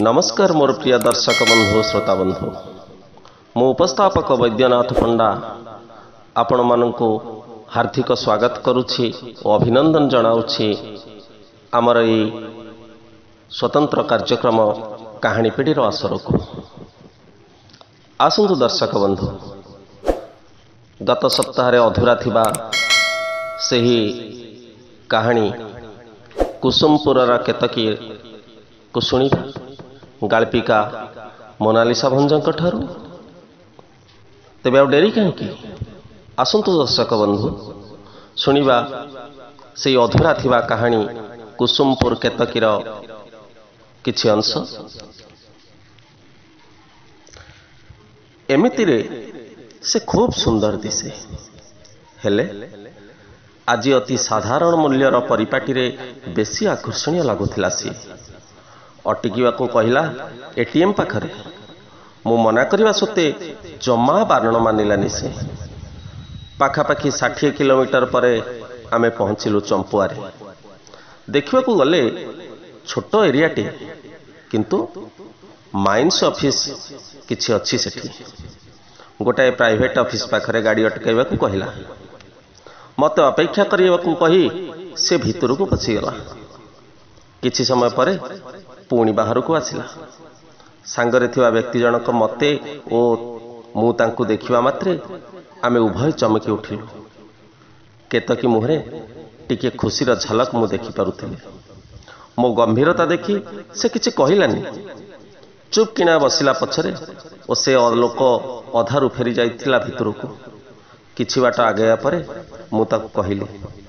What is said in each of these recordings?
नमस्कार मोर प्रिय दर्शक बंधु श्रोता बंधु मु उपस्थापक वैद्यनाथ पंडा आपण मानकु हार्दिक स्वागत करुछि और अभिनंदन जनाउछि आमर ए स्वतंत्र कार्यक्रम कहानी पीढ़ी आसर को आसंतु दर्शक बंधु गत सप्ताह अधूरा थिबा सही कहानी कुसुमपुर केतकी को शुणिबा गाल्पिका मोनालिसा भंजक ठारू तेबे आ डेरी कहीं आसंतु दर्शक बंधु शुणिबा से अधूरा थिबा कहानी कुसुमपुर केतकीर किछि अंश। एमितिरे से खूब सुंदर दिसे हेले आज अति साधारण मूल्यर परिपाटी रे बेसी आकर्षणीय लगुथिला सी अटिकिवा को कहला एटीएम पाखरे मु मना करवा सत्ते जमा बारण मानिलानी से पाखापाखि 60 किलोमीटर पर आमे पहुँचलु चंपुआरे देखा गले छोट एरियाटे किंतु माइन्स ऑफिस किछि अच्छी सेठी गोटाए प्राइवेट ऑफिस पाखरे गाड़ी अटकाइबा को कहला मत अपेक्षा करने को कही से भितर को पशिगला किछि समय पर पुणी बाहर को आसिला सांगरे थिबा व्यक्ति जनक मते ओ मु तांकु देखिबा मात्रे आमे उभय चमकी उठिलु केतकी मुहरे टिके खुशीर झलक मु देखि पारुथिले मो गंभीरता देखी से किछि कहिलानी चुप किना बसिला पछरे ओ से लोक अधारु फेरी जाइथिला भितर को किछि बाट आगया परे मु ताकु कहिली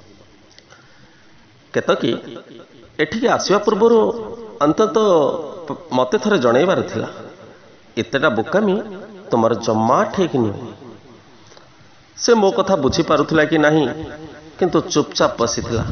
केतकी एठिके आसीबा पूर्व अंतत मते थरे जणैबार थिला एतेटा बोकामी तुमर जम्मा ठीक नहीं से मो कथा बुझी पारुथिला कि नहीं किंतु चुपचाप बसिथिला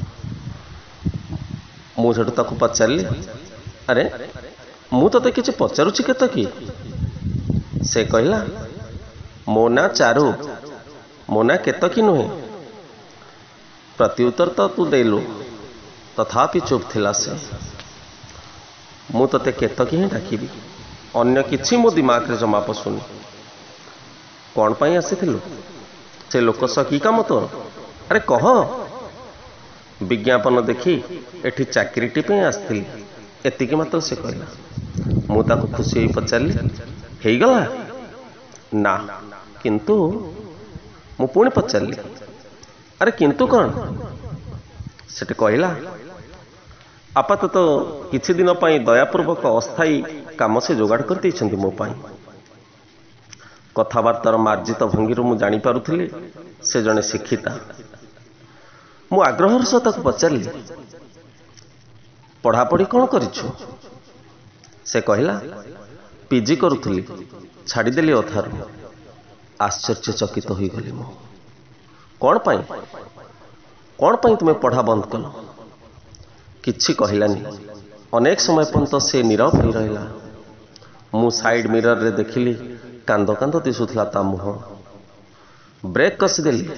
मु झट ताकु पचारली अरे मु तते किछि पचारुछि केतकी से कहला मो ना चारू मो ना केतकी नुहे प्रत्युत्तर तो तू देलु तथापि चुप थिला से मु तते केतकी ही डाकिबी अन्य किछि मो दिमाग रे जमा पसुनी कौन पाई आसीथिलु से लोक सह की काम तोर अरे कह विज्ञापन देखी एठी चाकरीटी पे आसथिली एतिकी मात्र से कहला मु ताको खुशी होई पचारली हेई गला ना किंतु मु पुणी पचारली अरे किंतु कौन सेटे कहला आपातत तो किछि दिन पाई दयापूर्वक अस्थायी काम से जोगाड़ कर देइछन्ति मो पाई कथाबार्तार मार्जित भंगीर मु जानी पारुथिली से जने शिक्षिता मु आग्रहर सह ताको पचारली पढ़ापढ़ी कौन करिछु से कहला पीजी करुथुली छाड़ीदेली अथारू आश्चर्यचकित हो गली मु कौन पाई तुम्हें पढ़ा बंद कल किछि कहलानी अनेक समय पर्यंत से नीरव हो रहा मु साइड मिरर रे देखिली कांद कांद दिशुथला ता मुह ब्रेक कसीदेली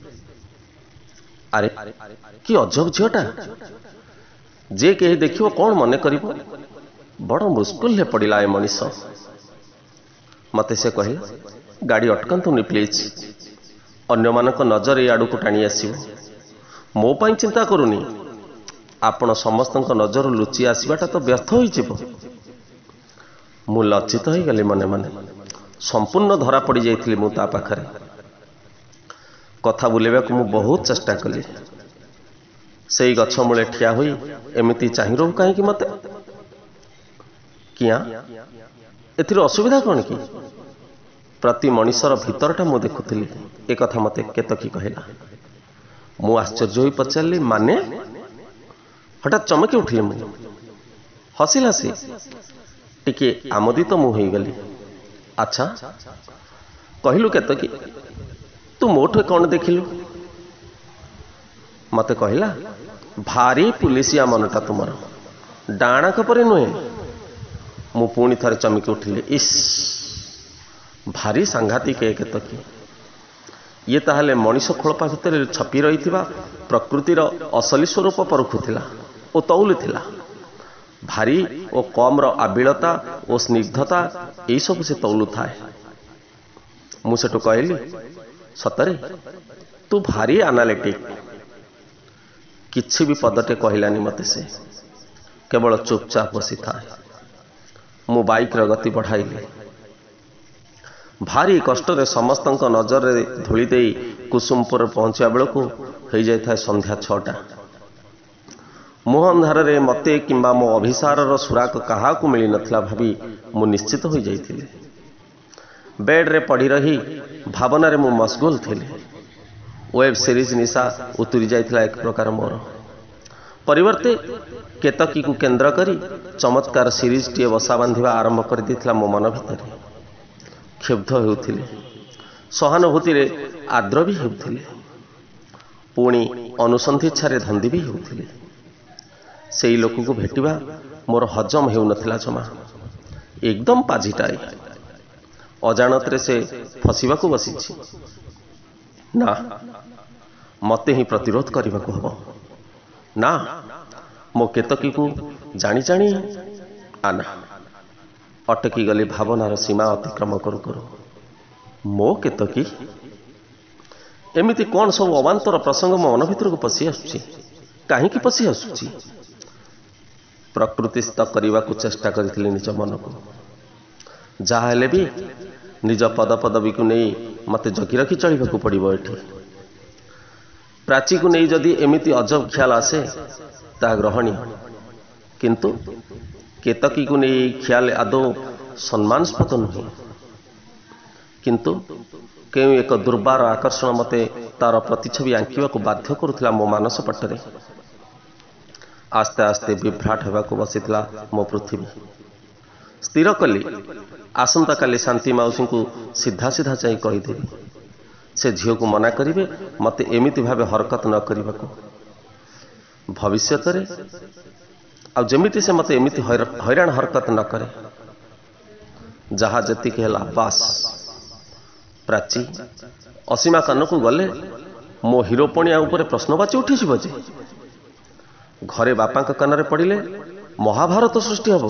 अरे कि अजब झीटा जे कहीं देखियो कौन मन करिवो बड़ मुस्कुल हे पड़िला ए मनीष मते से कहला गाड़ी अटकांतुनी प्लीज अन्य मानक नजर ए आड़ू को टाणी आसीबो मो पाई चिंता करूनी आपण समस्त नजर लुचि आसवाटा तो व्यर्थ हो मु लज्जित हो गली मने मने संपूर्ण धरा पड़ जाइली मु ता पाखरे कथा बुलेबा को मु बहुत चेष्टा कली से गछ मूले ठिया हुई एमिति चाहि रहू कहीं मते किया एथिर असुविधा कौन कि प्रति मनीषर भीतरटा मु देखुली ए कथा मते केतकी कहला मु आश्चर्य होई पचारली माने हठात चमकी उठिली मु हसिला से टिके आमोदित तो मुझे गली अच्छा कहलु केतकी तू मोठे कौन देखिलु मते कहला भारी पुलिसिया मनटा तुमर डाणक परे नुहे मु पुणी थरे चमकी उठिली इस भारी सांघातिक केतकी ये ताहले मनीष खोलपा भितर छपी रही प्रकृतिर असली स्वरूप परखुला ओ तौलुला भारी ओ कम्र आबिलता ओ स्निग्धता यही सब से तौलु थाए। मुझे कहली सतरे तू भारी आनालिटिक। किछि भी पदटे कहलानी मते से केवल चुपचाप बसी था। मु बाइक र गति बढ़ाइली। भारी कष्ट समस्त नजर धूली दे कुसुमपुर पहुंचा बेलू हो जाए संध्या 6टा। मुह अंधार रे मते किंबा मो अभिसार सुराक क्या मिल नथिला भाभी मु निश्चित हो जाइथिले। बेड रे पड़ी रही भावना रे मु मशगुल थिले। वेब सीरीज निशा उतरी जाइथिला एक प्रकार मोर। परिवर्ते केतकी को केंद्र करी चमत्कार सीरीज टी बसा बांधिबा आरंभ कर देथिला मो मन भितर। क्षुब्ध होउथिले, सहानुभूति रे आद्र भी होउथिले, पुणी अनुसंधिच्छारे धंदी भी होउथिले। सेई लोक को भेटिबा मोर हजम हेउ नथिला जमा। एकदम पाजिटाई अजाणत रे से फसिबा को बसिछि। ना मते ही प्रतिरोध करने को हबो। ना मो केतकी को जानी जानी आना अटकी गली भावनार सीमा अतिक्रम करू करू। मो केतकी एमिति कौन सब अवांतर प्रसंग मो मन भीतर को पशि आसुछि। काहींकि पशि आसुछि? प्रकृतिस्थ करने को चेष्टा करी निज मन को। जहा हेले भी निज पद पदवी को नहीं मते जगी रखी चलने को पड़ो। एठी प्राची को नहीं जदि एमिति अजब ख्याल आसे ता ग्रहणीय, किंतु केतकी को नहीं ख्याल आदौ सम्मानस्पद नुहे। किंतु क्यों एक दुर्बार आकर्षण मते तार प्रतिछवि आंकिवा को बाध्य करुथिला मो मानस पटरे। आस्ते आस्ते विभ्राट होगाको बसीथिला मो पृथ्वी। स्थिर कली आसंता काली शांति माउसी को सीधा सीधा चाहे कहीदेवी से झील को मना करेंगे मते एमिति भावे हरकत न करने को। भविष्य आमिति से मते एमिति हैरान हरकत न करे। जहा जति है बास। प्राची असीमा कान को गले मो हिरोपणिया उपर प्रश्नवाची उठी जे। घरे बापा कान पड़े महाभारत सृष्टि हम।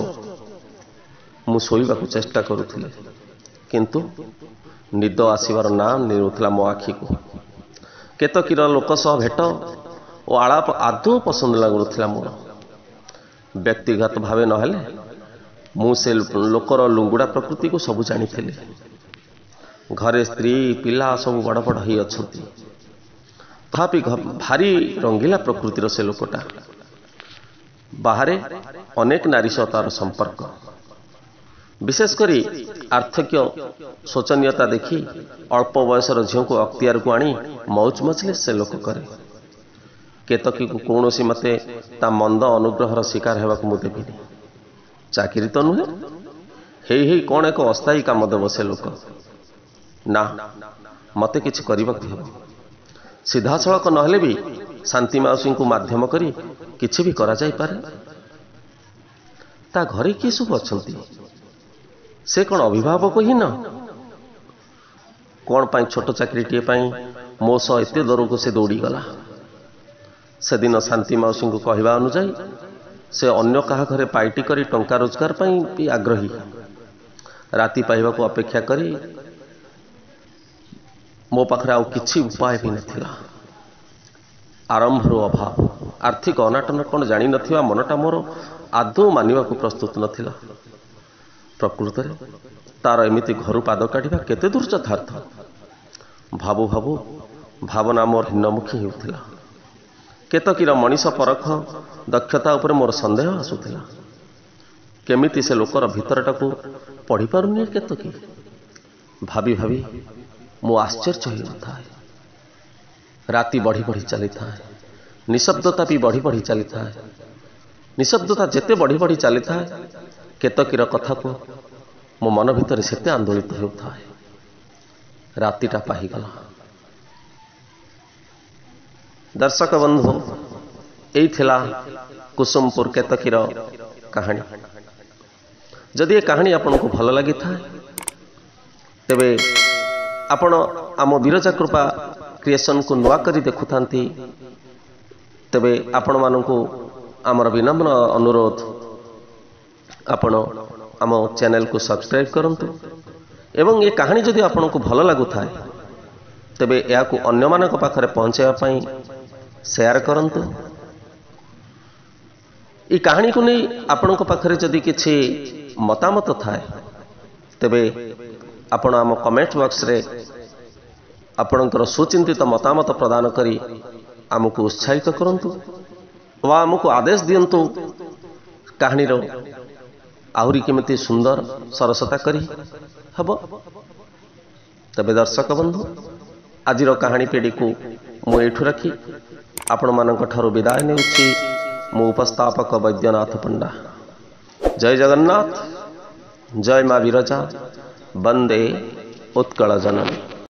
मु शोइबा को चेष्टा करुथिले, किंतु निद आसीबार नाम नेउथिला मो आखि को। केतकीर लोक सह भेट और आलाप आदौ पसंद लगुथिला मोर। व्यक्तिगत भावे नहेले मु से लोकर लुंगुड़ा प्रकृति को सब जानी थिले। घरे स्त्री पिला सब बड़ बड़ ही अछंती। तथापि भारी रंगीला प्रकृतिर से लोकटा। बाहरे अनेक नारी सह तार संपर्क। विशेषकर आर्थिक शोचनीयता देखी अल्प बयसर झील को अख्तियार को आनी मौज मजले से लोक करे। केतकी को कौन सी मते ता मंद अनुग्रहर शिकार होगा को मुझे देविनी। चाकरी तो नुहे हे कौन एक अस्थायी काम देव से लोक। ना मते किछि करबाक हेब। सीधा सड़क नहेले भी शांति माउसी को माध्यम करी किछि भी करा जाई पारे। ता घरे किए सब अछंती? से कौन अभिभावक ही न? कौन पाई छोट चाकरी टीए पाई मो सह एते दर को से दौड़ी गला? से दिन शांति माउसी को कहवा अनुजाई से अन्य कहा घरे पाइटी करी टंका रोजगार पाई भी आग्रही। राति पाइबा को अपेक्षा करी मो पाखरे आउ किछि उपाय भी नथिला। आरंभर अभाव आर्थिक अनाटन कौन जानी नथिबा मनटा मोर आदौ मानिबा को प्रस्तुत नथिला। प्रकृत तार एमिति घर पाद काढ़ा केते दूर यथार्थ। भाबू भाबू भावना मोर हिन्नमुखी होउथिला। केतकीर मनीष परख दक्षता उपर मोर संदेह आसुथिला। केमिति से लोकर भितरटा को पढ़ी पारुनी केतकी? भाभी भाभी मो आश्चर्य होता है। राति बढ़ी बढ़ी चली था। निशब्दता भी बढ़ी बढ़ी चली था। निशब्दता जेते बढ़ी बढ़ी चली था केतकीर कथा को मो मन भितर सेते आंदोलित होता है। रातिटा पाहीगला। दर्शक बंधु यही थिला कुसुमपुर केतकीर कहानी। जदि ये कहानी आपन को भल लगी था तेबे आपण आम विरजा कृपा क्रिएशन को नुआ करी देखुथांती तेबे आपण मानकु आमर विनम्र अनुरोध आपण आम चैनल को सब्सक्राइब करंतु एवं ये कहानी जदि आपन को भल लागु थाए तेबे या को अन्य मानक पाखरे पहुंचाया पई शेयर करंतु। ई कहानी को नहीं आपण को पाखरे जदि किछि मतामत थाए तेबे आपण आम कमेंट बॉक्स रे आपणकर सुचिंतित मतामत प्रदान करी आमको उत्साहित करंतु वा आमको आदेश दियंतु कहानी रो आहुरी केमिति सुंदर सरसता करी हब। तबे दर्शक बंधु आजिर कहानी पीढ़ी को मु एठु रखी आपण मानक ठारू विदाय नेउछि मु उपस्थापक वैद्यनाथ पंडा। जय जगन्नाथ, जय मां विरजा, वंदे उत्कल जननी।